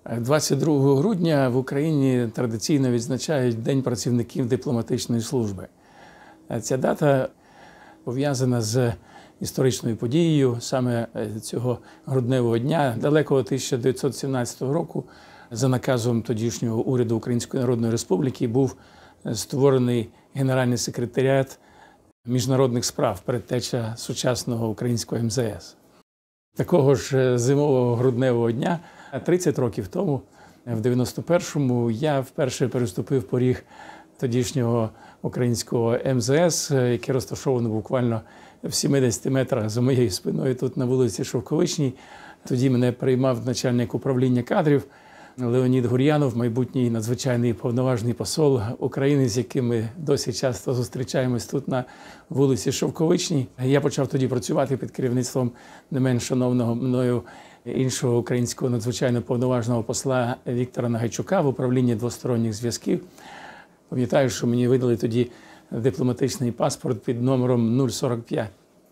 22 грудня в Україні традиційно відзначають День працівників дипломатичної служби. Ця дата пов'язана з історичною подією саме цього грудневого дня. Далекого 1917 року за наказом тодішнього уряду Української Народної Республіки був створений Генеральний секретаріат міжнародних справ, передтеча сучасного українського МЗС. Такого ж зимового грудневого дня 30 років тому, в 91-му, я вперше переступив поріг тодішнього українського МЗС, яке розташовано буквально в 70 метрах за моєю спиною тут на вулиці Шовковичній. Тоді мене приймав начальник управління кадрів Леонід Гур'янов, майбутній надзвичайний повноважний посол України, з яким ми досі часто зустрічаємось тут на вулиці Шовковичній. Я почав тоді працювати під керівництвом не менш шановного мною іншого українського надзвичайно повноважного посла Віктора Нагайчука в управлінні двосторонніх зв'язків. Пам'ятаю, що мені видали тоді дипломатичний паспорт під номером 045.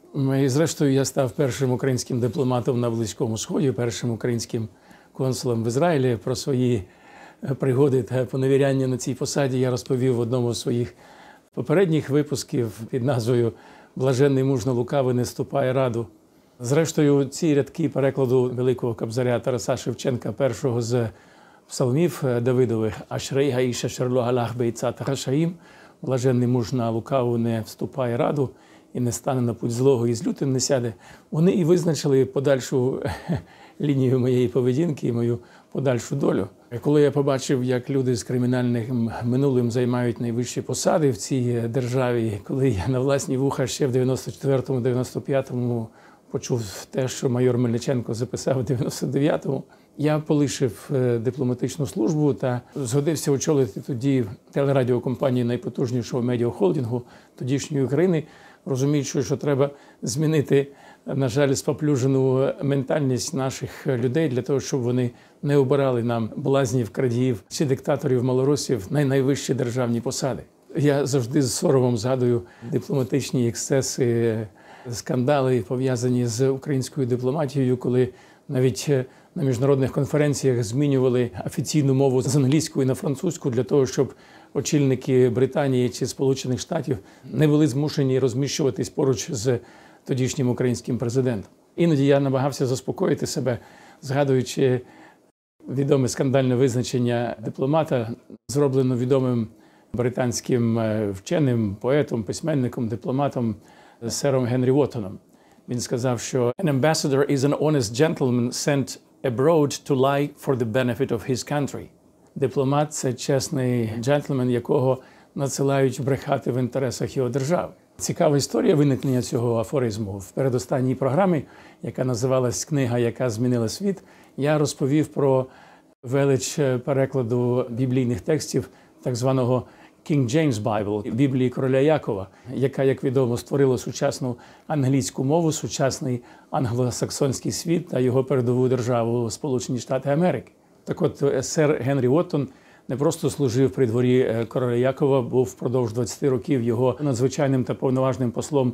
І зрештою я став першим українським дипломатом на Близькому Сході, першим українським консулом в Ізраїлі. Про свої пригоди та поневіряння на цій посаді я розповів в одному з своїх попередніх випусків під назвою «Блаженний мужно лукавий не вступає раду». Зрештою, ці рядки перекладу великого кобзаря Тараса Шевченка, першого з псалмів Давидових «Ашрей гаїша шерло галах бейцат хашаїм», «Блаженний муж на лукаву не вступає раду і не стане на путь злого і з лютим не сяде», вони і визначили подальшу лінію моєї поведінки і мою подальшу долю. Коли я побачив, як люди з кримінальним минулим займають найвищі посади в цій державі, коли я на власні вуха ще в 94-му, 95-му почув те, що майор Мельниченко записав в 99-му, я полишив дипломатичну службу та згодився очолити тоді телерадіокомпанію найпотужнішого медіахолдингу тодішньої України, розуміючи, що треба змінити, на жаль, споплюжену ментальність наших людей для того, щоб вони не обирали нам блазнів, крадіїв чи диктаторів малоросів на найвищі державні посади. Я завжди з соромом згадую дипломатичні ексцеси, скандали, пов'язані з українською дипломатією, коли навіть на міжнародних конференціях змінювали офіційну мову з англійської на французьку для того, щоб очільники Британії чи Сполучених Штатів не були змушені розміщуватись поруч з тодішнім українським президентом. Іноді я намагався заспокоїти себе, згадуючи відоме скандальне визначення дипломата, зроблено відомим британським вченим, поетом, письменником, дипломатом сером Генрі Уоттоном. Він сказав, що «An ambassador is an honest gentleman sent abroad to lie for the benefit of his country». Дипломат – це чесний джентльмен, якого надсилають брехати в інтересах його держави. Цікава історія виникнення цього афоризму. В передостанній програмі, яка називалась «Книга, яка змінила світ», я розповів про велич перекладу біблійних текстів так званого King James Bible, Біблії короля Якова, яка, як відомо, створила сучасну англійську мову, сучасний англосаксонський світ та його передову державу Сполучені Штати Америки. Так от, сер Генрі Уоттон не просто служив при дворі короля Якова, був впродовж 20 років його надзвичайним та повноважним послом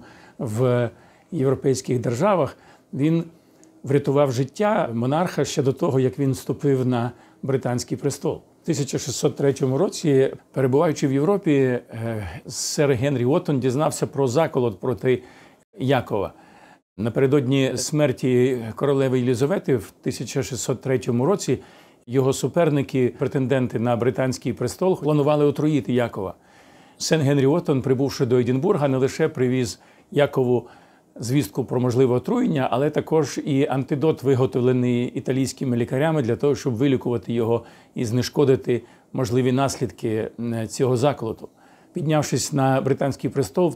в європейських державах. Він врятував життя монарха ще до того, як він вступив на британський престол. У 1603 році, перебуваючи в Європі, сер Генрі Уоттон дізнався про заколот проти Якова. Напередодні смерті королеви Єлізавети в 1603 році його суперники, претенденти на британський престол, планували отруїти Якова. Сер Генрі Уоттон, прибувши до Единбурга, не лише привіз Якову звістку про можливе отруєння, але також і антидот, виготовлений італійськими лікарями для того, щоб вилікувати його і знешкодити можливі наслідки цього заколоту. Піднявшись на британський престол в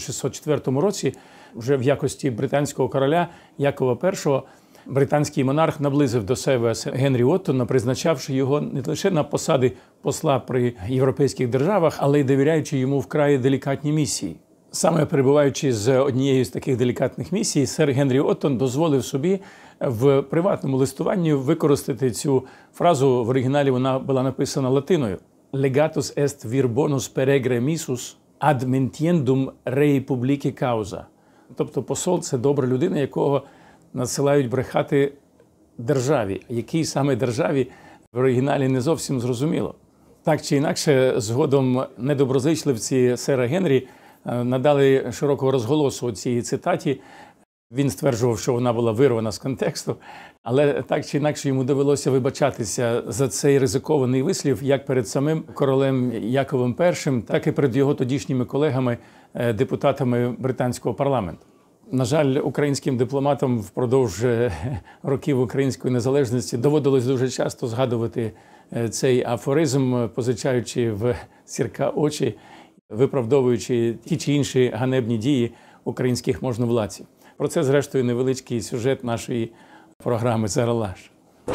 1604 році, вже в якості британського короля Якова І, британський монарх наблизив до себе Генрі Уоттона, призначавши його не лише на посади посла при європейських державах, але й довіряючи йому вкрай делікатні місії. Саме перебуваючи з однією з таких делікатних місій, сер Генрі Уоттон дозволив собі в приватному листуванні використати цю фразу. В оригіналі вона була написана латиною. «Legatus est vir bonus peregre missus ad mentiendum rei publici causa». Тобто посол – це добра людина, якого надсилають брехати державі. Якій саме державі в оригіналі не зовсім зрозуміло. Так чи інакше, згодом недоброзичливці сера Генрі надали широкого розголосу цій цитаті. Він стверджував, що вона була вирвана з контексту, але так чи інакше йому довелося вибачатися за цей ризикований вислів як перед самим королем Яковом І, так і перед його тодішніми колегами, депутатами британського парламенту. На жаль, українським дипломатам впродовж років української незалежності доводилось дуже часто згадувати цей афоризм, позичаючи в Сірка очі, виправдовуючи ті чи інші ганебні дії українських можновладців. Про це, зрештою, невеличкий сюжет нашої програми «Ералаш».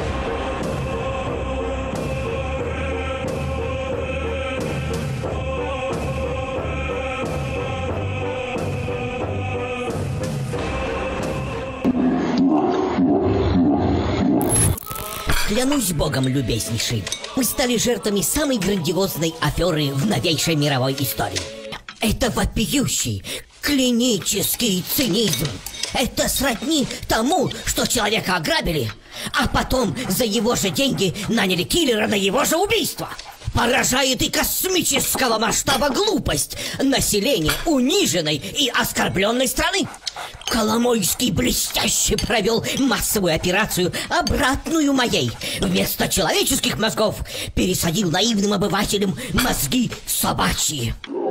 Клянусь Богом, любезнейший, мы стали жертвами самой грандиозной аферы в новейшей мировой истории. Это вопиющий, клинический цинизм. Это сродни тому, что человека ограбили, а потом за его же деньги наняли киллера на его же убийство. Поражает и космического масштаба глупость населения униженной и оскорбленной страны. Коломойский блестяще провел массовую операцию, обратную моей. Вместо человеческих мозгов пересадил наивным обывателям мозги собачьи.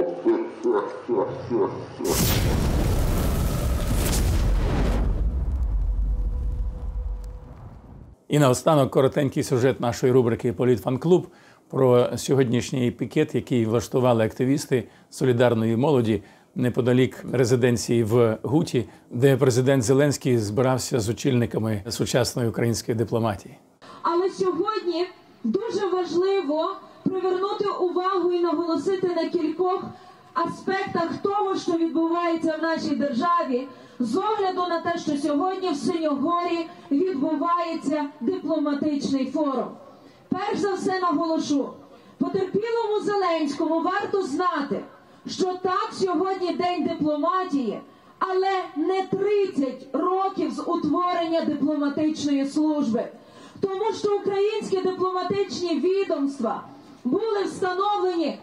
І наостанок коротенький сюжет нашої рубрики «Політфан-клуб» про сьогоднішній пікет, який влаштували активісти солідарної молоді неподалік резиденції в Гуті, де президент Зеленський збирався з очільниками сучасної української дипломатії. Але сьогодні дуже важливо привернути увагу і наголосити на кількох аспектах того, що відбувається в нашій державі, з огляду на те, що сьогодні в Синьогорі відбувається дипломатичний форум. Перш за все наголошу, потерпілому Зеленському варто знати, що так, сьогодні День дипломатії, але не 30 років з утворення дипломатичної служби. Тому що українські дипломатичні відомства були встановлені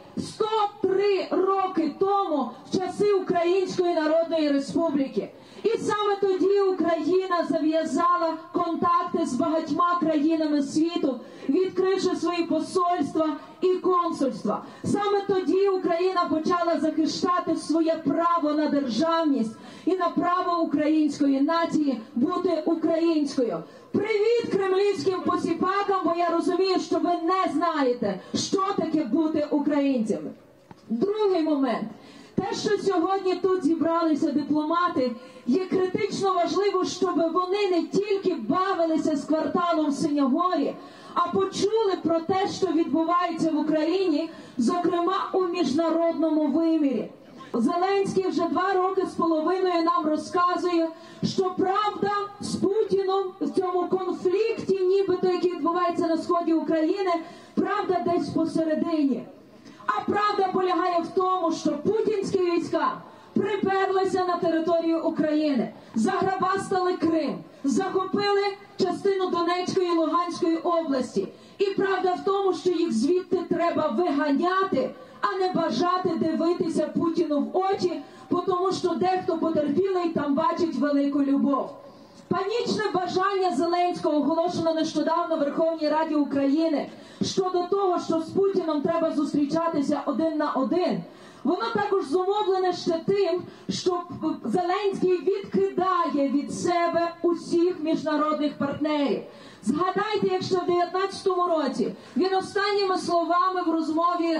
103 роки тому в часи Української Народної Республіки. І саме тоді Україна зав'язала контакти з багатьма країнами світу, відкривши свої посольства і консульства. Саме тоді Україна почала захищати своє право на державність і на право української нації бути українською. Привіт кремлівським посіпакам, бо я розумію, що ви не знаєте, що таке бути українцями. Другий момент. Те, що сьогодні тут зібралися дипломати, є критично важливо, щоб вони не тільки бавилися з кварталом в Синьогорі, а почули про те, що відбувається в Україні, зокрема у міжнародному вимірі. Зеленський вже 2 роки з половиною нам розказує, що правда з Путіном в цьому конфлікті, нібито який відбувається на сході України, правда десь посередині. А правда полягає в тому, що путінські війська приперлися на територію України, заграбастали Крим, захопили частину Донецької і Луганської області. І правда в тому, що їх звідти треба виганяти, а не бажати дивитися Путіну в очі, тому що дехто потерпілий там бачить велику любов. Панічне бажання Зеленського, оголошено нещодавно в Верховній Раді України, щодо того, що з Путіном треба зустрічатися 1 на 1, воно також зумовлене ще тим, що Зеленський відкидає від себе усіх міжнародних партнерів. Згадайте, якщо в 2019 році він останніми словами в розмові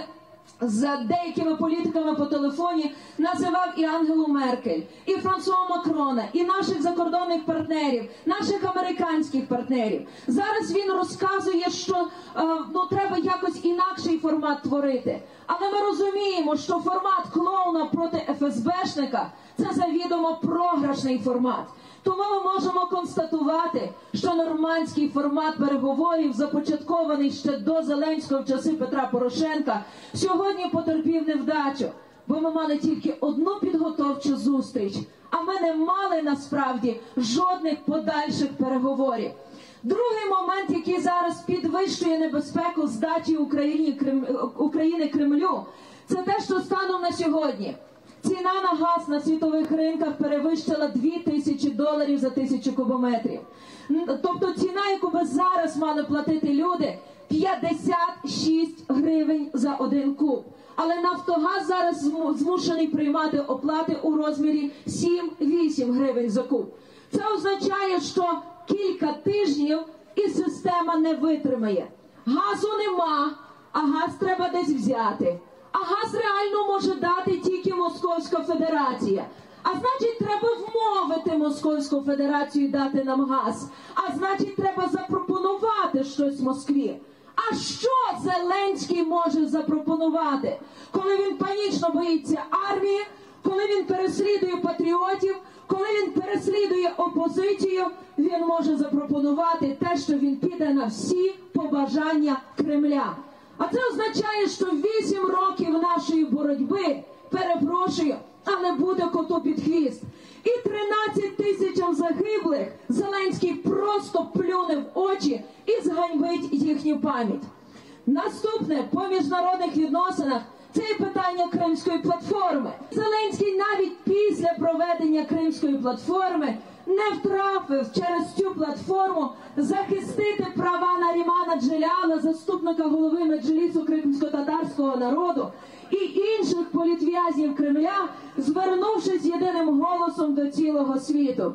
з деякими політиками по телефоні називав і Ангелу Меркель, і Франсуа Макрона, і наших закордонних партнерів, наших американських партнерів. Зараз він розказує, що треба якось інакший формат творити. Але ми розуміємо, що формат клоуна проти ФСБшника – це завідомо програшний формат. Тому ми можемо констатувати, що нормандський формат переговорів, започаткований ще до Зеленського в часи Петра Порошенка, сьогодні потерпів невдачу. Бо ми мали тільки одну підготовчу зустріч, а ми не мали насправді жодних подальших переговорів. Другий момент, який зараз під підвищує небезпеку здачі України Кремлю, це те, що станом на сьогодні ціна на газ на світових ринках перевищила $2000 за 1000 кубометрів. Тобто ціна, яку би зараз мали платити люди, 56 гривень за 1 куб. Але Нафтогаз зараз змушений приймати оплати у розмірі 7-8 гривень за куб. Це означає, що кілька тижнів і система не витримає. Газу нема, а газ треба десь взяти. А газ реально може дати тільки Московська Федерація. А значить, треба вмовити Московську Федерацію дати нам газ. А значить, треба запропонувати щось Москві. А що Зеленський може запропонувати, коли він панічно боїться армії, коли він переслідує патріотів, коли він переслідує опозицію, він може запропонувати те, що він піде на всі побажання Кремля. А це означає, що 8 років нашої боротьби, перепрошую, але буде коту під хвіст. І 13 тисячам загиблих Зеленський просто плюне в очі і зганьбить їхню пам'ять. Наступне по міжнародних відносинах – це питання Кримської платформи. Зеленський навіть після проведення Кримської платформи не втрафив через цю платформу захистити права Нарімана Джеляла, заступника голови Меджлісу кримсько-татарського народу, і інших політв'язнів Кремля, звернувшись єдиним голосом до цілого світу.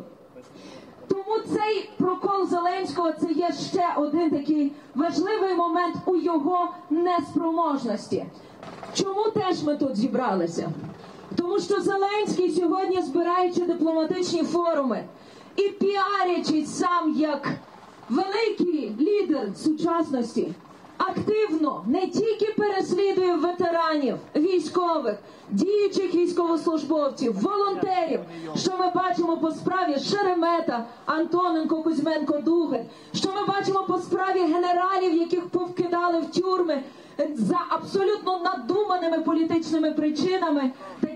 Тому цей прокол Зеленського – це є ще один такий важливий момент у його неспроможності. Чому теж ми тут зібралися? Тому що Зеленський сьогодні, збираючи дипломатичні форуми і піарячись сам як великий лідер сучасності, активно не тільки переслідує ветеранів, військових, діючих військовослужбовців, волонтерів, що ми бачимо по справі Шеремета, Антоненко, Кузьменко, Дугин, що ми бачимо по справі генералів, яких повкидали в тюрми за абсолютно надуманими політичними причинами,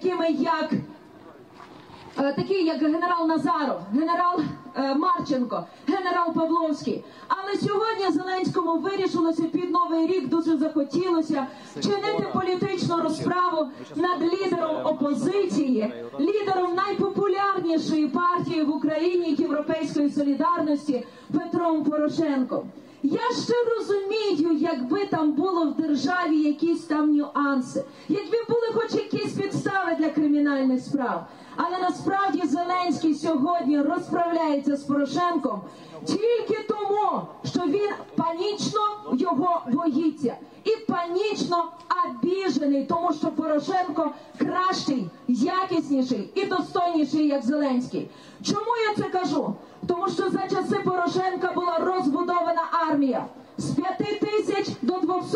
такі як генерал Назаров, генерал Марченко, генерал Павловський. Але сьогодні Зеленському вирішилося під Новий рік, дуже захотілося чинити політичну розправу над лідером опозиції, лідером найпопулярнішої партії в Україні Європейської солідарності Петром Порошенком. Я ще розумію, якби там було в державі якісь там нюанси, якби були хоч якісь підстави для кримінальних справ. Але насправді Зеленський сьогодні розправляється з Порошенком тільки тому, що він панічно його боїться. І панічно обіжений, тому що Порошенко кращий, якісніший і достойніший, як Зеленський. Чому я це кажу? Тому що за часи Порошенка була розбудована армія з 5 тисяч до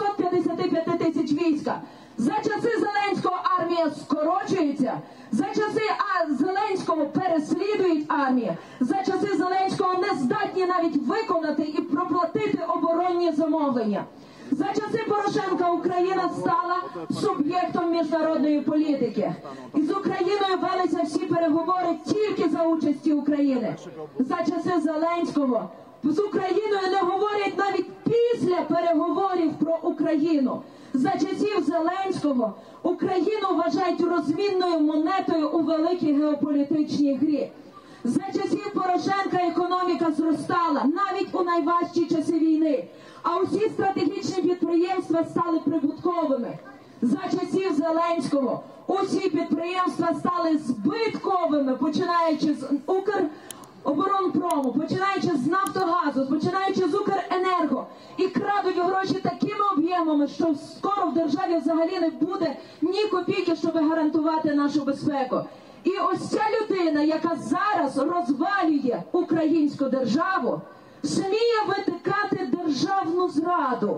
255 тисяч війська. За часи Зеленського армія скорочується, за часи Зеленського переслідують армію, за часи Зеленського не здатні навіть виконати і проплатити оборонні замовлення. За часи Порошенка Україна стала суб'єктом міжнародної політики. І з Україною велися всі переговори тільки за участі України. За часи Зеленського з Україною не говорять навіть після переговорів про Україну. За часів Зеленського Україну вважають розмінною монетою у великій геополітичній грі. За часів Порошенка економіка зростала, навіть у найважчі часи війни. А усі стратегічні підприємства стали прибутковими. За часів Зеленського усі підприємства стали збитковими, починаючи з Укроборонпрому, починаючи з Нафтогазу, починаючи з Укренерго. І крадуть гроші такими об'ємами, що скоро в державі взагалі не буде ні копійки, щоб гарантувати нашу безпеку. І ось ця людина, яка зараз розвалює українську державу, сміє витикати державну зраду,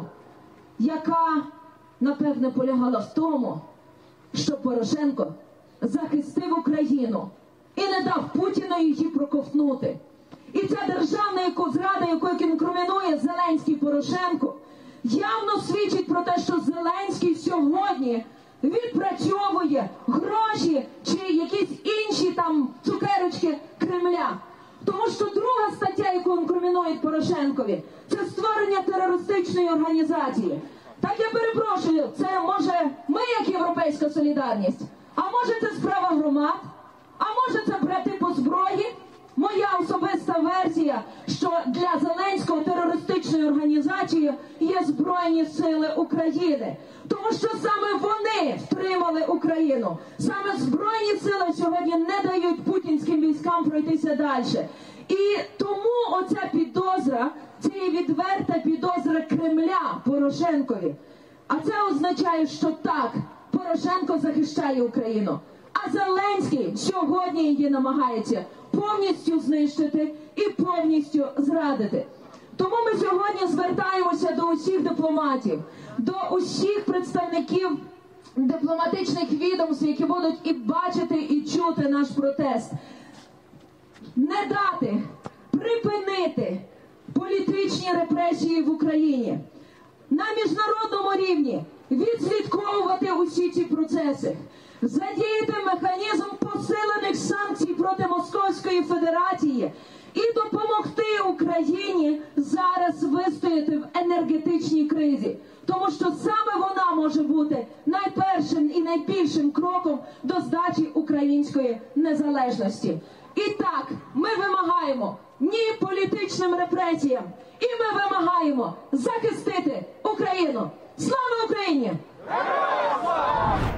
яка, напевне, полягала в тому, що Порошенко захистив Україну і не дав Путіну її проковтнути. І ця державна зрада, яку інкримінує Зеленський Порошенко, явно свідчить про те, що Зеленський сьогодні відпрацьовує гроші чи якісь інші там цукерочки Кремля. Тому що друга стаття, яку інкримінують Порошенкові, це створення терористичної організації. Так я перепрошую, це може ми як Європейська солідарність, а може це справа громад, а може це брати по зброї. Моя особиста версія, що для Зеленського терористичною організацією є Збройні Сили України. Тому що саме вони втримали Україну. Саме Збройні Сили сьогодні не дають путінським військам пройтися далі. І тому оця підозра, це є відверта підозра Кремля Порошенкові. А це означає, що так, Порошенко захищає Україну. А Зеленський сьогодні її намагається повністю знищити і повністю зрадити. Тому ми сьогодні звертаємося до усіх дипломатів, до усіх представників дипломатичних відомств, які будуть і бачити, і чути наш протест. Не дати, припинити політичні репресії в Україні. На міжнародному рівні відслідковувати усі ці процеси. Задіяти механізм посилених санкцій проти Московської Федерації і допомогти Україні зараз вистояти в енергетичній кризі. Тому що саме вона може бути найпершим і найбільшим кроком до здачі української незалежності. І так, ми вимагаємо ні політичним репресіям, і ми вимагаємо захистити Україну. Слава Україні! Героям слава!